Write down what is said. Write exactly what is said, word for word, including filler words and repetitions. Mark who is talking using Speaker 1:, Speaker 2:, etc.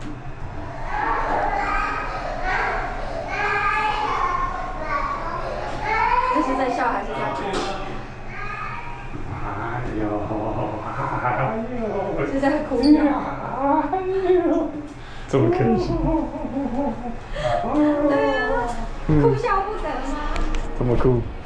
Speaker 1: 这是在笑还是在哭？
Speaker 2: 哎呦，哎呦，
Speaker 1: 是在哭。
Speaker 2: 哎呦，这么开心？
Speaker 1: 对啊，哭笑不得吗？
Speaker 2: 这么酷？